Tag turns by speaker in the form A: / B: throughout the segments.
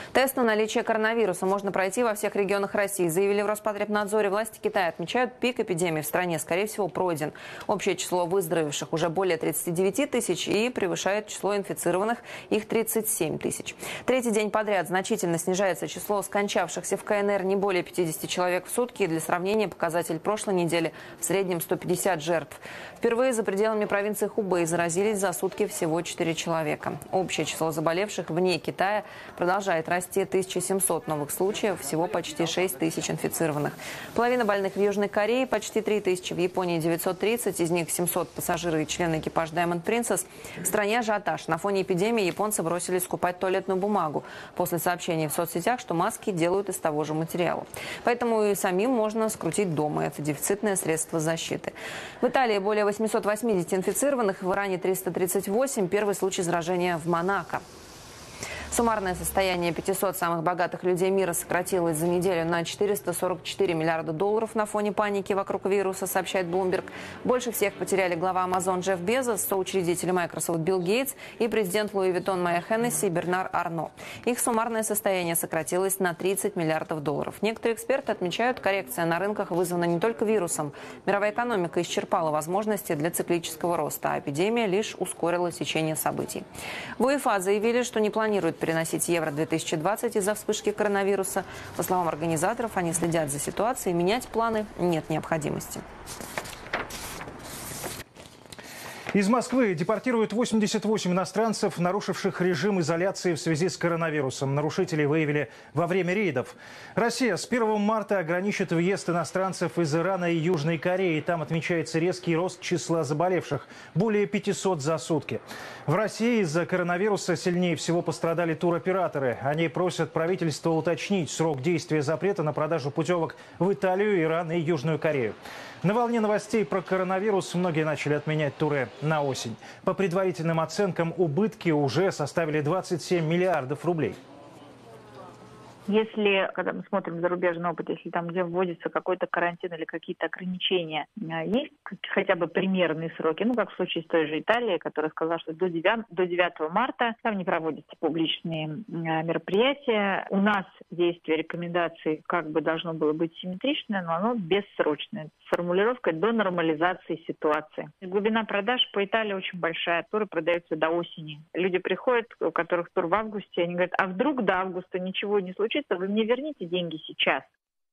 A: Тест на наличие коронавируса можно пройти во всех регионах России. Заявили в Роспотребнадзоре. Власти Китая отмечают, пик эпидемии в стране, скорее всего, пройден. Общее число выздоровевших уже более 39 тысяч и превышает число инфицированных, их 37 тысяч. Третий день подряд значительно снижается число скончавшихся в КНР, не более 50 человек в сутки. Для сравнения, показатель прошлой недели в среднем 150 жертв. Впервые за пределами провинции Хубэй заразились за сутки всего 4 человека. Общее число заболевших вне Китая продолжает расти. 1700 новых случаев, всего почти 6 тысяч инфицированных. Половина больных в Южной Корее, почти 3 тысячи, в Японии 930, из них 700 пассажиры и члены экипажа Diamond Princess. В стране ажиотаж. На фоне эпидемии японцы бросились скупать туалетную бумагу после сообщений в соцсетях, что маски делают из того же материала. Поэтому и самим можно скрутить дома. Это дефицитное средство защиты. В Италии более 880 инфицированных, в Иране 338, первый случай заражения в Монако. Суммарное состояние 500 самых богатых людей мира сократилось за неделю на 444 миллиарда долларов на фоне паники вокруг вируса, сообщает Bloomberg. Больше всех потеряли глава Amazon Джефф Безос, соучредитель Microsoft Билл Гейтс и президент Луи Виттон Майя Хеннесси Бернар Арно. Их суммарное состояние сократилось на 30 миллиардов долларов. Некоторые эксперты отмечают, коррекция на рынках вызвана не только вирусом. Мировая экономика исчерпала возможности для циклического роста, а эпидемия лишь ускорила течение событий. В УЕФА заявили, что не планируют переносить Евро-2020 из-за вспышки коронавируса. По словам организаторов, они следят за ситуацией, менять планы нет необходимости.
B: Из Москвы депортируют 88 иностранцев, нарушивших режим изоляции в связи с коронавирусом. Нарушителей выявили во время рейдов. Россия с 1 марта ограничит въезд иностранцев из Ирана и Южной Кореи. Там отмечается резкий рост числа заболевших – более 500 за сутки. В России из-за коронавируса сильнее всего пострадали туроператоры. Они просят правительство уточнить срок действия запрета на продажу путевок в Италию, Иран и Южную Корею. На волне новостей про коронавирус многие начали отменять туры на осень. По предварительным оценкам, убытки уже составили 27 миллиардов рублей.
C: Если, когда мы смотрим зарубежный опыт, если там, где вводится какой-то карантин или какие-то ограничения, есть хотя бы примерные сроки, ну, как в случае с той же Италией, которая сказала, что до 9 марта там не проводятся публичные мероприятия. У нас действие рекомендаций как бы должно было быть симметричное, но оно бессрочное. С формулировкой «до нормализации ситуации». Глубина продаж по Италии очень большая. Туры продаются до осени. Люди приходят, у которых тур в августе, они говорят, а вдруг до августа ничего не случится, вы мне верните деньги сейчас.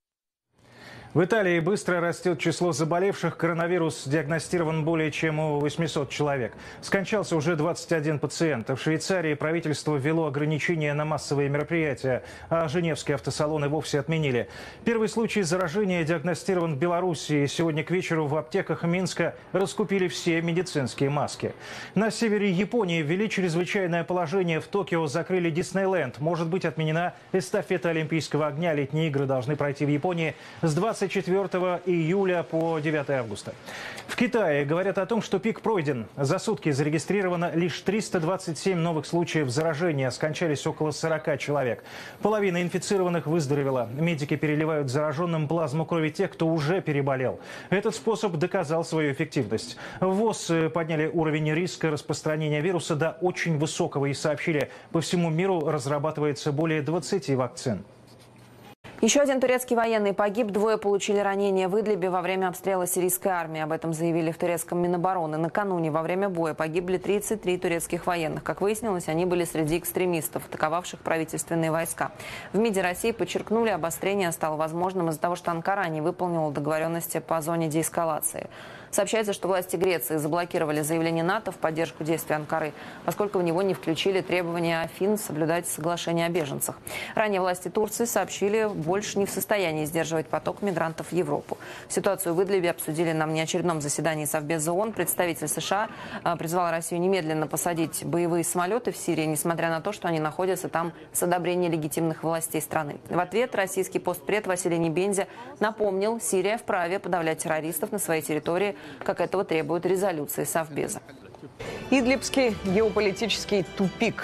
B: В Италии быстро растет число заболевших. Коронавирус диагностирован более чем у 800 человек. Скончался уже 21 пациент. В Швейцарии правительство ввело ограничения на массовые мероприятия, а женевские автосалоны вовсе отменили. Первый случай заражения диагностирован в Беларуси. Сегодня к вечеру в аптеках Минска раскупили все медицинские маски. На севере Японии ввели чрезвычайное положение. В Токио закрыли Диснейленд. Может быть отменена эстафета Олимпийского огня. Летние игры должны пройти в Японии с 24 июля по 9 августа. В Китае говорят о том, что пик пройден. За сутки зарегистрировано лишь 327 новых случаев заражения. Скончались около 40 человек. Половина инфицированных выздоровела. Медики переливают зараженным плазму крови тех, кто уже переболел. Этот способ доказал свою эффективность. В ВОЗ подняли уровень риска распространения вируса до очень высокого и сообщили, по всему миру разрабатывается более 20 вакцин.
A: Еще один турецкий военный погиб, двое получили ранения в Идлибе во время обстрела сирийской армии. Об этом заявили в турецком Минобороны. Накануне во время боя погибли 33 турецких военных. Как выяснилось, они были среди экстремистов, атаковавших правительственные войска. В МИДе России подчеркнули, обострение стало возможным из-за того, что Анкара не выполнила договоренности по зоне деэскалации. Сообщается, что власти Греции заблокировали заявление НАТО в поддержку действий Анкары, поскольку в него не включили требования Афин соблюдать соглашение о беженцах. Ранее власти Турции сообщили, больше не в состоянии сдерживать поток мигрантов в Европу. Ситуацию в Идлибе обсудили на внеочередном заседании Совбеза ООН. Представитель США призвал Россию немедленно посадить боевые самолеты в Сирии, несмотря на то, что они находятся там с одобрения легитимных властей страны. В ответ российский постпред Василий Небензя напомнил, Сирия вправе подавлять террористов на своей территории, как этого требуют резолюции Совбеза.
D: Идлибский геополитический тупик.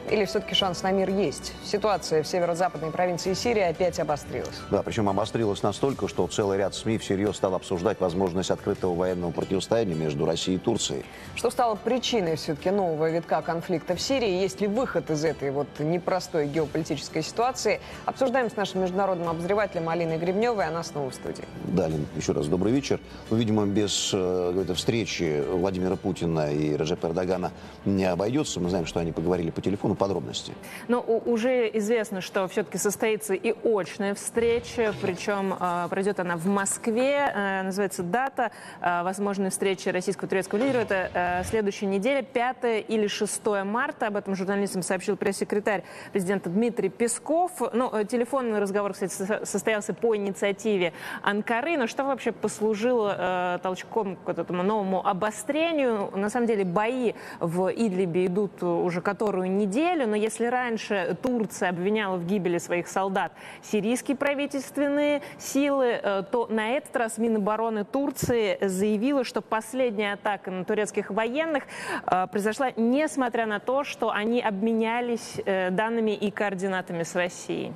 D: Или все-таки шанс на мир есть? Ситуация в северо-западной провинции Сирии опять обострилась.
E: Да, причем обострилась настолько, что целый ряд СМИ всерьез стал обсуждать возможность открытого военного противостояния между Россией и Турцией.
D: Что стало причиной все-таки нового витка конфликта в Сирии? Есть ли выход из этой непростой геополитической ситуации? Обсуждаем с нашим международным обозревателем Алиной Гребневой. Она снова в студии.
E: Да, Алин, еще раз добрый вечер. Видимо, без встречи Владимира Путина и Реджепа Эрдогана не обойдется. Мы знаем, что они поговорили по телефону, подробности.
F: Но уже известно, что все-таки состоится и очная встреча, причем пройдет она в Москве. Называется дата возможной встречи российско-турецкого лидера. Это следующая неделя, 5 или 6 марта. Об этом журналистам сообщил пресс-секретарь президента Дмитрий Песков. Телефонный разговор, кстати, состоялся по инициативе Анкары. Но что вообще послужило толчком к этому новому обострению? На самом деле бои в Идлибе идут уже которую неделю, но если раньше Турция обвиняла в гибели своих солдат сирийские правительственные силы, то на этот раз Минобороны Турции заявила, что последняя атака на турецких военных произошла несмотря на то, что они обменялись данными и координатами с Россией.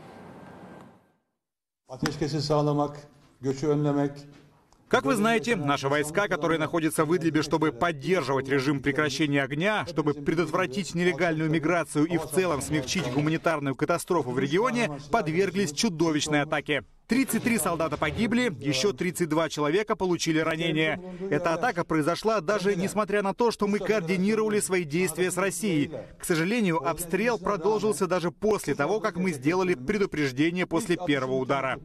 G: Как вы знаете, наши войска, которые находятся в Идлибе, чтобы поддерживать режим прекращения огня, чтобы предотвратить нелегальную миграцию и в целом смягчить гуманитарную катастрофу в регионе, подверглись чудовищной атаке. 33 солдата погибли, еще 32 человека получили ранения. Эта атака произошла даже несмотря на то, что мы координировали свои действия с Россией. К сожалению, обстрел продолжился даже после того, как мы сделали предупреждение после первого удара.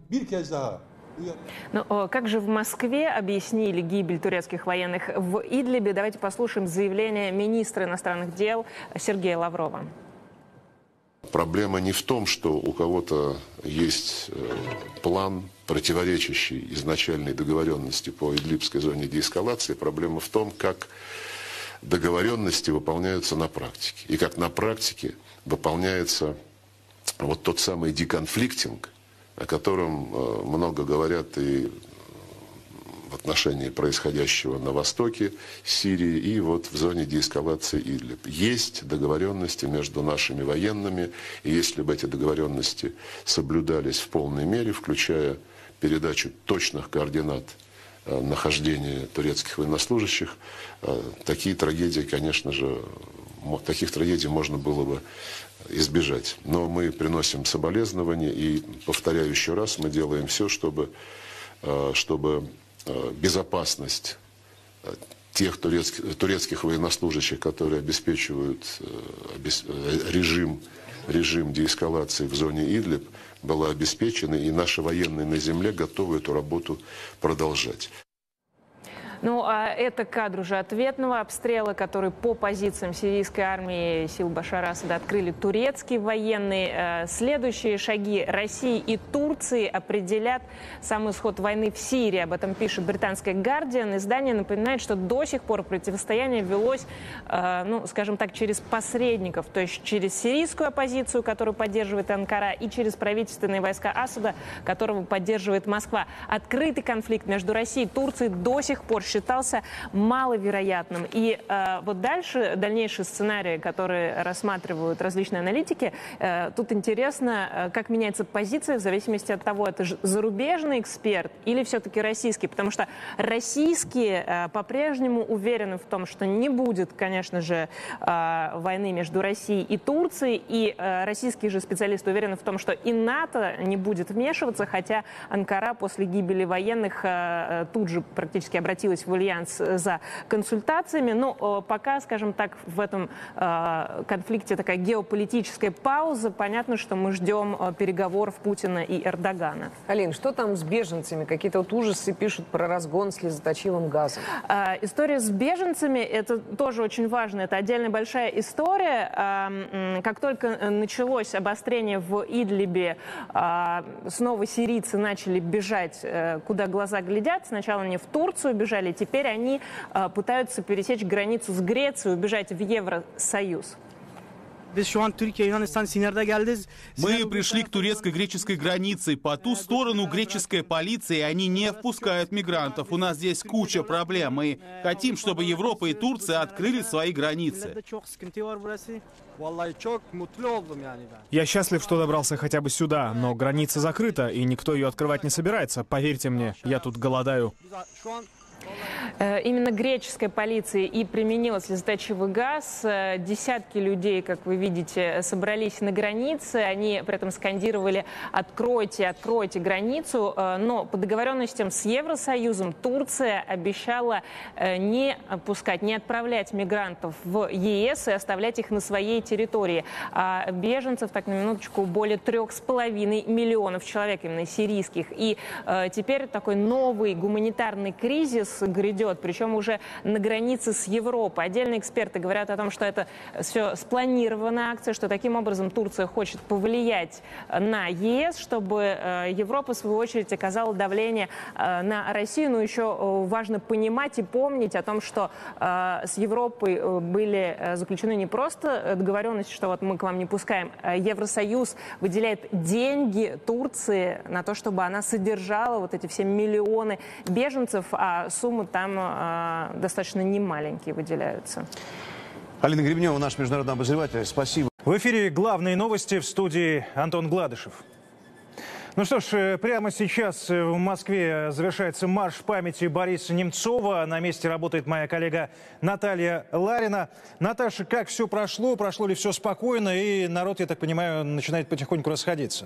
F: Но как же в Москве объяснили гибель турецких военных в Идлибе? Давайте послушаем заявление министра иностранных дел Сергея Лаврова.
H: Проблема не в том, что у кого-то есть план, противоречащий изначальной договоренности по Идлибской зоне деэскалации. Проблема в том, как договоренности выполняются на практике. И как на практике выполняется вот тот самый деконфликтинг, о котором много говорят и в отношении происходящего на востоке Сирии и вот в зоне деэскалации Идлиб. Есть договоренности между нашими военными, и если бы эти договоренности соблюдались в полной мере, включая передачу точных координат нахождения турецких военнослужащих, такие трагедии, конечно же, таких трагедий можно было бы избежать. Но мы приносим соболезнования и, повторяю еще раз, мы делаем все, чтобы безопасность тех турецких военнослужащих, которые обеспечивают режим деэскалации в зоне Идлиб, была обеспечена, и наши военные на земле готовы эту работу продолжать.
F: Ну, а это кадр уже ответного обстрела, который по позициям сирийской армии сил Башара Асада открыли турецкие военные. Следующие шаги России и Турции определят сам исход войны в Сирии. Об этом пишет британская «Гардиан». Издание напоминает, что до сих пор противостояние велось, скажем так, через посредников, то есть через сирийскую оппозицию, которую поддерживает Анкара, и через правительственные войска Асада, которого поддерживает Москва. Открытый конфликт между Россией и Турцией до сих пор считался маловероятным. И дальнейшие сценарии, которые рассматривают различные аналитики, тут интересно, как меняется позиция в зависимости от того, это зарубежный эксперт или все-таки российский. Потому что российские по-прежнему уверены в том, что не будет, конечно же, войны между Россией и Турцией. И российские же специалисты уверены в том, что и НАТО не будет вмешиваться, хотя Анкара после гибели военных тут же практически обратилась в альянс за консультациями. Но пока, скажем так, в этом конфликте такая геополитическая пауза. Понятно, что мы ждем переговоров Путина и Эрдогана.
D: Алин, что там с беженцами? Какие-то ужасы пишут про разгон слезоточивым газом.
F: История с беженцами – это тоже очень важно. Это отдельная большая история. Как только началось обострение в Идлибе, снова сирийцы начали бежать, куда глаза глядят. Сначала они в Турцию бежали, теперь они пытаются пересечь границу с Грецией, убежать в Евросоюз.
I: Мы пришли к турецко-греческой границе. По ту сторону греческая полиция, они не впускают мигрантов. У нас здесь куча проблем. Мы хотим, чтобы Европа и Турция открыли свои границы.
J: Я счастлив, что добрался хотя бы сюда, но граница закрыта, и никто ее открывать не собирается. Поверьте мне, я тут голодаю.
F: Именно греческая полиция и применила слезоточивый газ. Десятки людей, как вы видите, собрались на границе. Они при этом скандировали «Откройте, откройте границу». Но по договоренностям с Евросоюзом Турция обещала не пускать, не отправлять мигрантов в ЕС и оставлять их на своей территории. А беженцев, так на минуточку, более 3,5 миллионов человек, именно сирийских. И теперь такой новый гуманитарный кризис грядет, причем уже на границе с Европой. Отдельные эксперты говорят о том, что это все спланированная акция, что таким образом Турция хочет повлиять на ЕС, чтобы Европа, в свою очередь, оказала давление на Россию. Но еще важно понимать и помнить о том, что с Европой были заключены не просто договоренности, что вот мы к вам не пускаем. Евросоюз выделяет деньги Турции на то, чтобы она содержала вот эти все миллионы беженцев, а суммы там достаточно немаленькие выделяются.
E: Алина Гребнева, наш международный обозреватель. Спасибо.
B: В эфире главные новости, в студии Антон Гладышев. Ну что ж, прямо сейчас в Москве завершается марш памяти Бориса Немцова. На месте работает моя коллега Наталья Ларина. Наташа, как все прошло? Прошло ли все спокойно? И народ, я так понимаю, начинает потихоньку расходиться.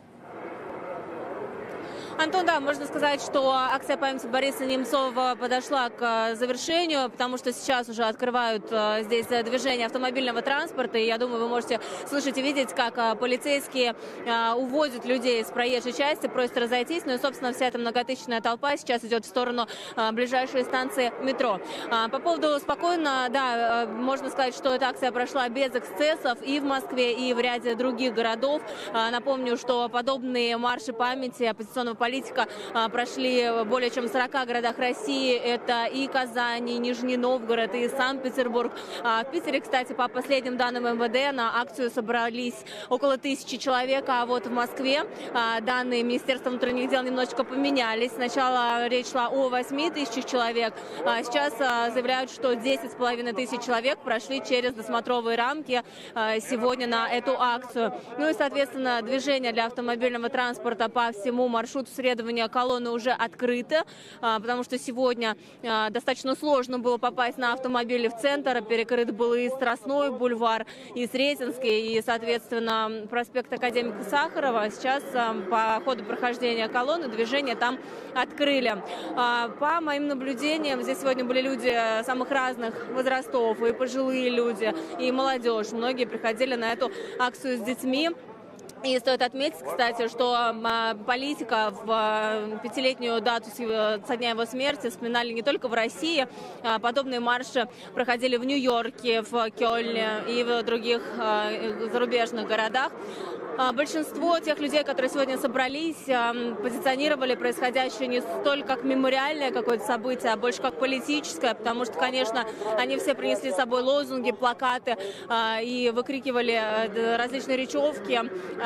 K: Антон, да, можно сказать, что акция памяти Бориса Немцова подошла к завершению, потому что сейчас уже открывают здесь движение автомобильного транспорта, и я думаю, вы можете слышать и видеть, как полицейские уводят людей из проезжей части, просят разойтись, ну и, собственно, вся эта многотысячная толпа сейчас идет в сторону ближайшей станции метро. По поводу спокойно, да, можно сказать, что эта акция прошла без эксцессов и в Москве, и в ряде других городов. Напомню, что подобные марши памяти оппозиционного политика прошли более чем в 40 городах России. Это и Казань, и Нижний Новгород, и Санкт-Петербург. В Питере, кстати, по последним данным МВД, на акцию собрались около 1000 человек. А вот в Москве данные Министерства внутренних дел немножечко поменялись. Сначала речь шла о 8000 человек. Сейчас заявляют, что 10 500 человек прошли через досмотровые рамки сегодня на эту акцию. Ну и, соответственно, движение для автомобильного транспорта по всему маршруту следования колонны уже открыты, потому что сегодня достаточно сложно было попасть на автомобили в центр. Перекрыт был и Страстной бульвар, и Сретенский, и, соответственно, проспект Академика Сахарова. Сейчас по ходу прохождения колонны движение там открыли. По моим наблюдениям, здесь сегодня были люди самых разных возрастов, и пожилые люди, и молодежь. Многие приходили на эту акцию с детьми. И стоит отметить, кстати, что политика в 5-летнюю дату со дня его смерти вспоминали не только в России. Подобные марши проходили в Нью-Йорке, в Кёльне и в других зарубежных городах. Большинство тех людей, которые сегодня собрались, позиционировали происходящее не столь как мемориальное какое-то событие, а больше как политическое, потому что, конечно, они все принесли с собой лозунги, плакаты и выкрикивали различные речевки.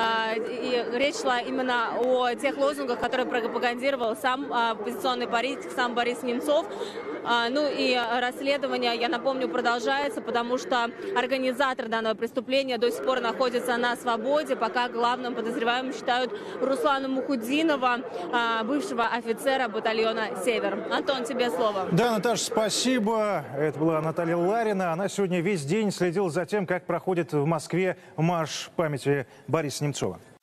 K: И речь шла именно о тех лозунгах, которые пропагандировал сам оппозиционный политик, сам Борис Немцов. Ну и расследование, я напомню, продолжается, потому что организатор данного преступления до сих пор находится на свободе. Пока главным подозреваемым считают Руслана Мухуддинова, бывшего офицера батальона «Север». Антон, тебе слово.
B: Да, Наташа, спасибо. Это была Наталья Ларина. Она сегодня весь день следила за тем, как проходит в Москве марш памяти Бориса Немцова.